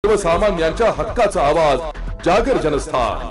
सर्वसामान्यांच्या हक्काचा आवाज Jagar Janasthan.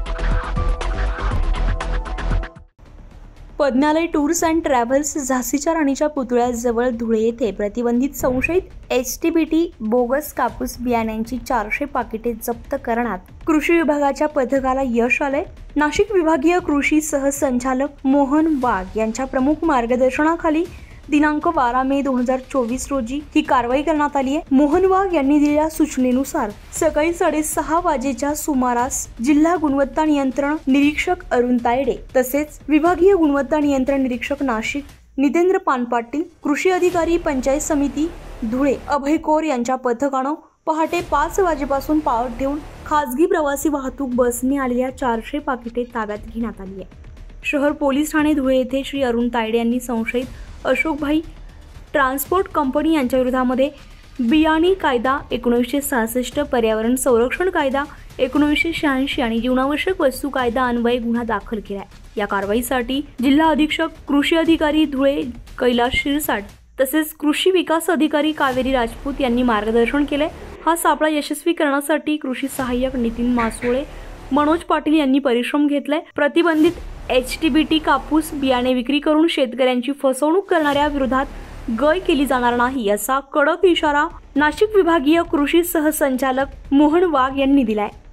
Padmalaya tours and travels झाशीच्या राणीच्या पुतळ्याजवळ धुळे येथे प्रतिबंधित संशयित एचटीबीटी बोगस कापूस बियाण्यांची 400 पाकिटे जप्त करण्यात कृषी विभागाच्या पथकाला यश आले। नाशिक विभागीय कृषी सहसंचालक मोहन वाघ यांच्या प्रमुख मार्गदर्शनाखाली दिनांक 12 मे 2024 रोजी ही कारवाई करण्यात आली आहे। मोहन वाघ यांनी दिलेल्या सूचनेनुसार सकाळी 6:30 वाजेच्या सुमारास जिल्हा गुणवत्ता नियंत्रण निरीक्षक अरुण तायडे तसेच विभागीय गुणवत्ता नियंत्रण निरीक्षक नाशिक नितेंद्र पानपाटील, कृषी अधिकारी पंचायत समिती धुळे अभय कोर यांच्या पथकानं पहाटे 5 वाजेपासून पावत ठेवून खासगी प्रवासी वाहतूक बसने आलेल्या 400 पाकिटे ताब्यात घेण्यात आली आहे। शहर पोलीस ठाणे धुळे येथे श्री अरुण तायडे यांनी संशयित अशोकभाई ट्रान्सपोर्ट कंपनी यांच्या विरोधामध्ये बियाणे कायदा 1966, पर्यावरण संरक्षण कायदा 1986 आणि जीवनावश्यक वस्तू कायदा अन्वये गुन्हा दाखल केलाय। या कारवाईसाठी जिल्हा अधीक्षक कृषी अधिकारी धुळे कैलास शिरसाट तसेच कृषी विकास अधिकारी कावेरी राजपूत यांनी मार्गदर्शन केले। हा सापळा यशस्वी करण्यासाठी कृषी सहाय्यक नितीन मासोळे, मनोज पाटील यांनी परिश्रम घेतले। प्रतिबंधित एचटीबीटी कापूस बियाणे विक्री करून शेतकऱ्यांची फसवणूक करणाऱ्या विरोधात गय केली जाणार नाही असा कडक इशारा नाशिक विभागीय कृषी सहसंचालक मोहन वाघ यांनी दिलाय।